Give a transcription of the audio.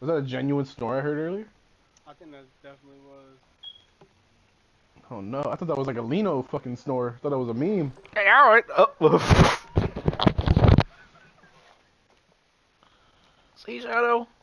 Was that a genuine snore I heard earlier? I think that definitely was. Oh no, I thought that was like a Lino fucking snore. I thought that was a meme. Hey, alright. See, Shadow?